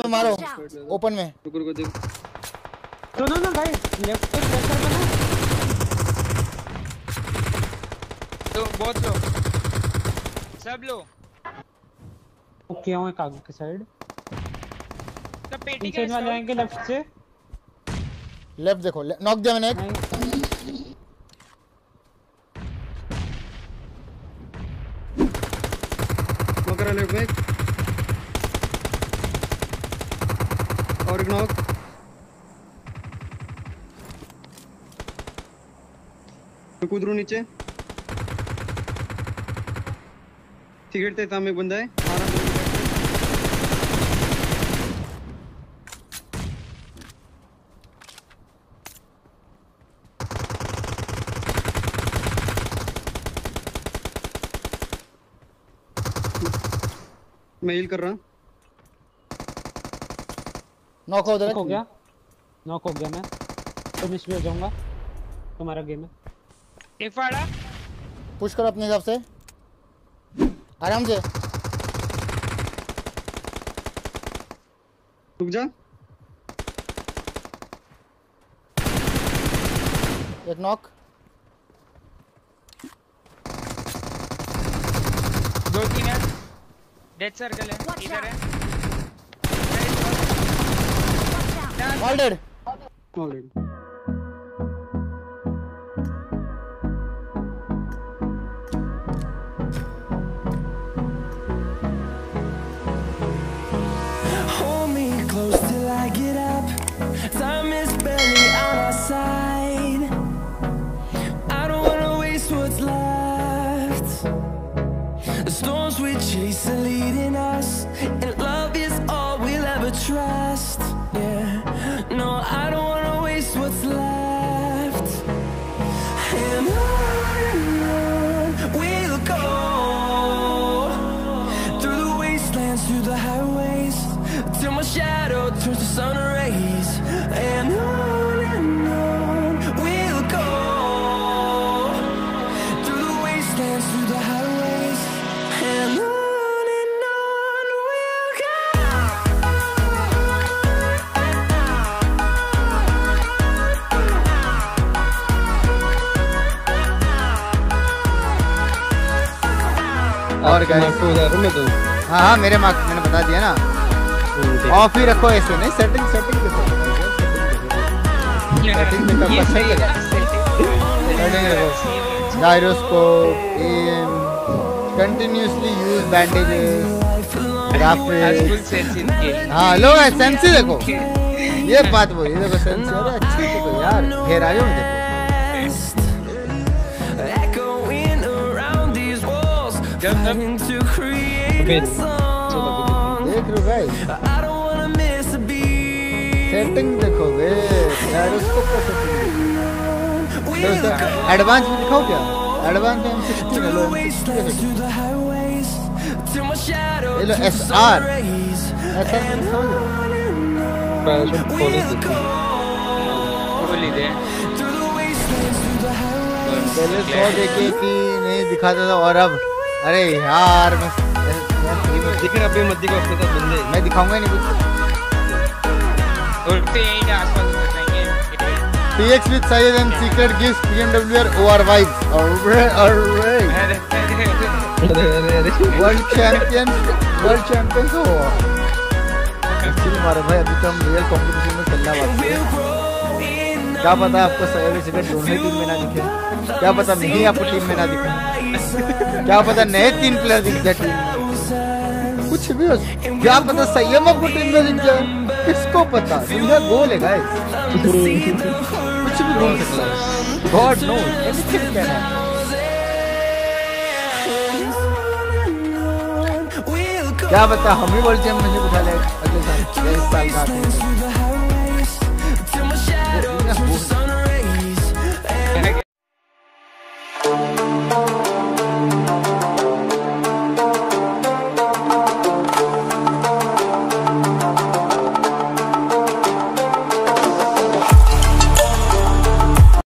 मारो ओपन में। रुको रुको देख। सुनो ना भाई लेफ्ट पे प्रेशर बना। तो बहुत लो सब लो। ओके हूं एक आगे की साइड। सब पेटी पीछे के वाले आएंगे लेफ्ट से। लेफ्ट देखो नॉक दिया मैंने एक। नॉक करा लेफ्ट में और एक नॉक। मैं कूद रहा नीचे। सिगरेट ते सामने एक बंदा है। मैं हील कर रहा। नॉक हो गया नॉक हो गया। मैं फिनिश भी हो जाऊंगा। तुम्हारा गेम है। एक फाड़ा पुश करो अपने हिसाब से आराम से। रुक जा। एक नॉक। 2-3 है। डेड सर्कल है इधर है। All dead. Hold me close till I get up. Time is barely on our side. I don't wanna waste what's left. The storms we chase are leading us, and love is all we'll ever trust. Yeah, no, I don't wanna waste what's left. And on we'll go, through the wastelands, through the highways, till my shadow turns to sun rays. And on we'll go, through the wastelands, through the highways, and on we'll go. और guys हाँ हाँ मेरे marks मैंने बता दिया ना। Of ही रखो ऐसे नहीं। सेटिंग सेटिंग के साथ सेटिंग में कब सही है। सेटिंग रखो gyroscope aim continuously use bandages graphics। हाँ लो सेंसी देखो ये बात वो ये देखो सेंसी। अरे अच्छी देखो यार गहराइयों में देखो। Echoing around these walls, trying to create a song. देख लो guys I don't wanna miss a beat. Setting देखोगे gyroscope का सेटिंग एडवांस में दिखाओ क्या। एडवांस में M16 है लो ये लो SR ऐसा में दिखाओ पहले 100 देखे कि नहीं दिखाता था और अब अरे यार मैं दिख रहा अभी मत दिखो अपने साथ बंदे। मैं दिखाऊंगा नहीं कुछ। और पे यहीं आसपास बताएंगे। PX with size and secret gives BMW OR vibes. Alright. World champion हो। एक्चुअली हमारे भाई अभी तो हम रियल कंपटीशन में चलना बाकी है। क्या पता आपको सही सिगरेट दोनों ही टीम में ना दिखे। क्या पता नहीं आपको टीम में ना दिखे। क्या पता नए 3 प्लेयर दिख जाए टीम में। कुछ भी हो। क्या पता संयम आपको टीम में दिख जाए। किसको पता। दुनिया गोल है गाइस। कुछ भी घूम सकता है। God knows anything can happen. क्या पता हम ही वर्ल्ड चैंपियनशिप उठा ले अगले साल या इस साल का।